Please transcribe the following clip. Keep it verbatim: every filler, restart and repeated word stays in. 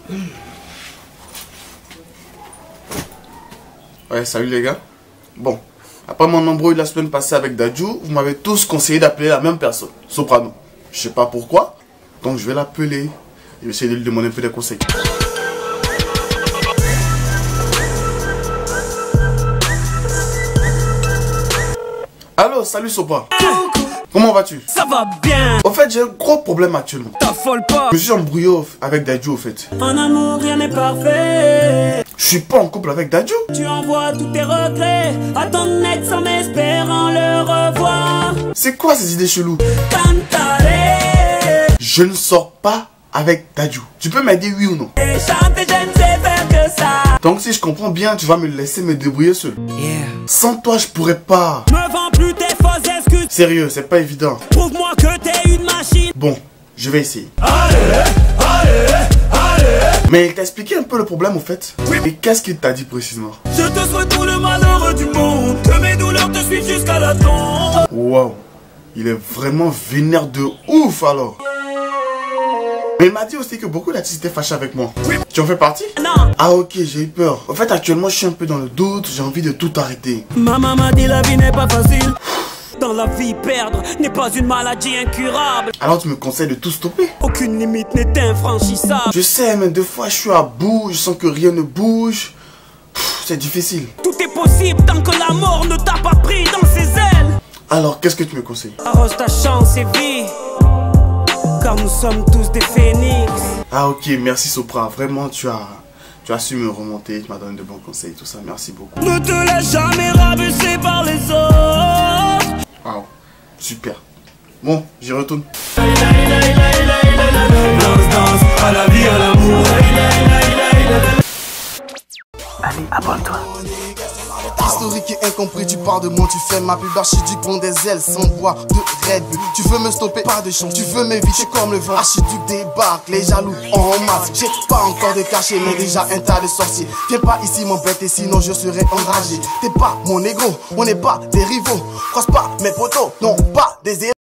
Ouais, salut les gars. Bon, après mon embrouille la semaine passée avec Dadju, vous m'avez tous conseillé d'appeler la même personne, Soprano. Je sais pas pourquoi, donc je vais l'appeler. Je vais essayer de lui demander un peu des conseils. Allô, salut Sopra. Comment vas-tu? Ça va bien. Au fait, j'ai un gros problème actuellement. T'affole pas. Je suis embrouillé avec Dadju au fait. En amour, rien n'est parfait. Je suis pas en couple avec Dadju. Tu envoies tous tes regrets à ton ex en espérant le revoir. C'est quoi ces idées cheloues? Cantaré. Je ne sors pas avec Dadju. Tu peux m'aider oui ou non? Et chanter, je ne sais faire que ça. Donc si je comprends bien, tu vas me laisser me débrouiller seul. Yeah. Sans toi, je pourrais pas. Me vends plus tes fausses excuses. Sérieux, c'est pas évident. Prouve-moi que t'es une machine. Bon, je vais essayer. Allez, allez, allez. Mais il t'a expliqué un peu le problème au fait. Oui. Et qu'est-ce qu'il t'a dit précisément? Je te souhaite tout le malheur du monde. Que mes douleurs te suivent jusqu'à la tombe. Waouh, il est vraiment vénère de ouf alors. Mais il m'a dit aussi que beaucoup d'artistes étaient fâchés avec moi. Oui. Tu en fais partie? Non. Ah ok, j'ai eu peur. En fait, actuellement, je suis un peu dans le doute. J'ai envie de tout arrêter. Maman m'a dit la vie n'est pas facile. Dans la vie, perdre n'est pas une maladie incurable. Alors tu me conseilles de tout stopper? Aucune limite n'est infranchissable. Je sais, mais deux fois, je suis à bout. Je sens que rien ne bouge. C'est difficile. Tout est possible tant que la mort ne t'a pas pris dans ses ailes. Alors, qu'est-ce que tu me conseilles? Arrose ta chance et vis, car nous sommes tous des phénix. Ah ok, merci Sopra. Vraiment, tu as, tu as su me remonter. Tu m'as donné de bons conseils, tout ça. Merci beaucoup. Ne te laisse jamais rabaisser par les autres. Wow, super. Bon, j'y retourne. Danse, danse, à la vie, à l'amour. Allez, abonne-toi. Historique et incompris, tu parles de moi, tu fais ma pub archiduc, bon des ailes sans bois de Red Bull. Tu veux me stopper, pas de chance, tu veux m'éviter comme le vent. Archiduc débarque, les jaloux en masse. J'ai pas encore de cachet, mais déjà un tas de sorciers. Viens pas ici m'embêter, sinon je serai enragé. T'es pas mon négro, on n'est pas des rivaux. Croise pas mes potos, non pas des héros.